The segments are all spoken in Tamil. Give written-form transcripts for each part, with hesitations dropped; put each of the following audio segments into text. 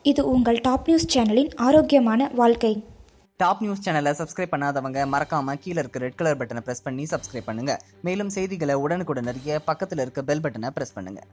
இது உங்கள் டாப் நியூஸ் சேனலின் ஆரோக்கியமான வாழ்க்கை. டாப் நியூஸ் சேனலை சப்ஸ்கிரைப் பண்ணாதவங்க மறக்காம கீழே இருக்க ரெட் கலர் பட்டனை பிரஸ் பண்ணி சப்ஸ்கிரைப் பண்ணுங்க. மேலும் செய்திகளை உடனுக்குடன் அறிய பக்கத்தில் இருக்க பெல் பட்டனை பிரஸ் பண்ணுங்க.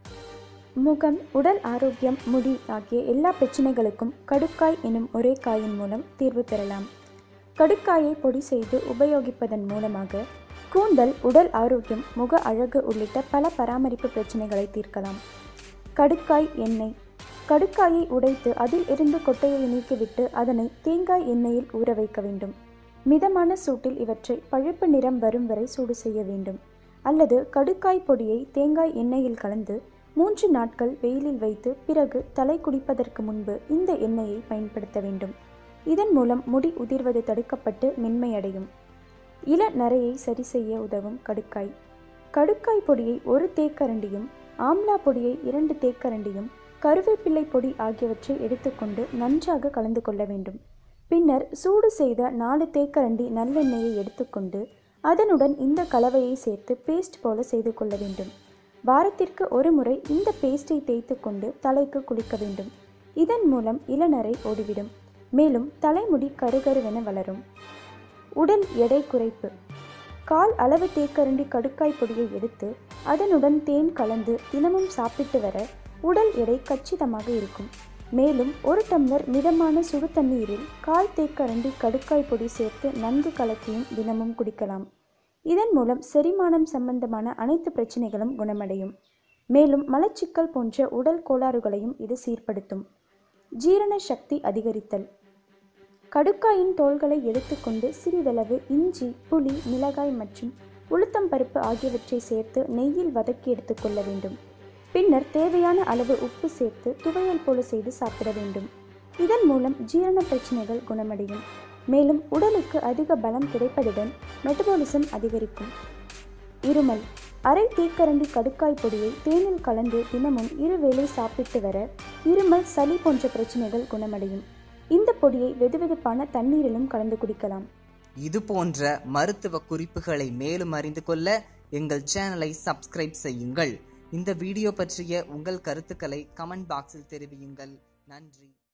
முகம், உடல் ஆரோக்கியம், முடி ஆகிய எல்லா பிரச்சனைகளுக்கும் கடுக்காய் எனும் ஒரே காயின் மூலம் தீர்வு பெறலாம். கடுக்காயை பொடி செய்து உபயோகிப்பதன் மூலமாக கூந்தல், உடல் ஆரோக்கியம், முக அழகு உள்ளிட்ட பல பராமரிப்பு பிரச்சனைகளை தீர்க்கலாம். கடுக்காய் எண்ணெய். கடுக்காயை உடைத்து அதில் இருந்து கொட்டையை நீக்கிவிட்டு அதனை தேங்காய் எண்ணெயில் ஊற வைக்க வேண்டும். மிதமான சூட்டில் இவற்றை பழுப்பு நிறம் வரும் வரை சூடு செய்ய வேண்டும். அல்லது கடுக்காய் பொடியை தேங்காய் எண்ணெயில் கலந்து 3 நாட்கள் வெயிலில் வைத்து பிறகு தலை குளிப்பதற்கு முன்பு இந்த எண்ணெயை பயன்படுத்த வேண்டும். இதன் மூலம் முடி உதிர்வது தடுக்கப்பட்டு மென்மையடையும். இள நரையை சரி செய்ய உதவும் கடுக்காய். கடுக்காய் பொடியை 1 தேக்கரண்டியும், ஆம்லா பொடியை 2 தேக்கரண்டியும், கருவேப்பிள்ளை பொடி ஆகியவற்றை எடுத்துக்கொண்டு நன்றாக கலந்து கொள்ள வேண்டும். பின்னர் சூடு செய்த 4 தேக்கரண்டி நல்லெண்ணெயை எடுத்துக்கொண்டு அதனுடன் இந்த கலவையை சேர்த்து பேஸ்ட் போல செய்து கொள்ள வேண்டும். வாரத்திற்கு 1 முறை இந்த பேஸ்டை தேய்த்து கொண்டு தலைக்கு குளிக்க வேண்டும். இதன் மூலம் இளநரை ஓடிவிடும். மேலும் தலைமுடி கருகருவென வளரும். உடல் எடை குறைப்பு. 1/4 அளவு தேக்கரண்டி கடுக்காய் பொடியை எடுத்து அதனுடன் தேன் கலந்து தினமும் சாப்பிட்டு வர உடல் எடை கச்சிதமாக இருக்கும். மேலும் 1 டம்ளர் மிதமான சுடு தண்ணீரில் 1/4 தேக்கரண்டி கடுக்காய் பொடி சேர்த்து நன்கு கலக்கியும் தினமும் குடிக்கலாம். இதன் மூலம் செரிமானம் சம்பந்தமான அனைத்து பிரச்சனைகளும் குணமடையும். மேலும் மலச்சிக்கல் போன்ற உடல் கோளாறுகளையும் இது சீர்படுத்தும். ஜீரண சக்தி அதிகரித்தல். கடுக்காயின் தோல்களை எடுத்துக்கொண்டு சிறிதளவு இஞ்சி, புளி, மிளகாய் மற்றும் உளுத்தம் பருப்பு ஆகியவற்றை சேர்த்து நெய்யில் வதக்கி எடுத்துக்கொள்ள வேண்டும். பின்னர் தேவையான அளவு உப்பு சேர்த்து துவையல் போல செய்து சாப்பிட வேண்டும். இதன் மூலம் ஜீரண பிரச்சனைகள் குணமடையும். மேலும் உடலுக்கு அதிக பலம் கிடைப்பதுடன் மெட்டபாலிசம் அதிகரிக்கும். இருமல். 1/2 தேக்கரண்டி கடுக்காய் பொடியை தேனில் கலந்து தினமும் 2 வேளை சாப்பிட்டு வர இருமல், சளி போன்ற பிரச்சனைகள் குணமடையும். இந்த பொடியை வெதுவெதுப்பான தண்ணீரிலும் கலந்து குடிக்கலாம். இது போன்ற மருத்துவ குறிப்புகளை மேலும் அறிந்து கொள்ள எங்கள் சேனலை சப்ஸ்கிரைப் செய்யுங்கள். இந்த வீடியோ பற்றிய உங்கள் கருத்துக்களை கமெண்ட் பாக்ஸில் தெரிவியுங்கள். நன்றி.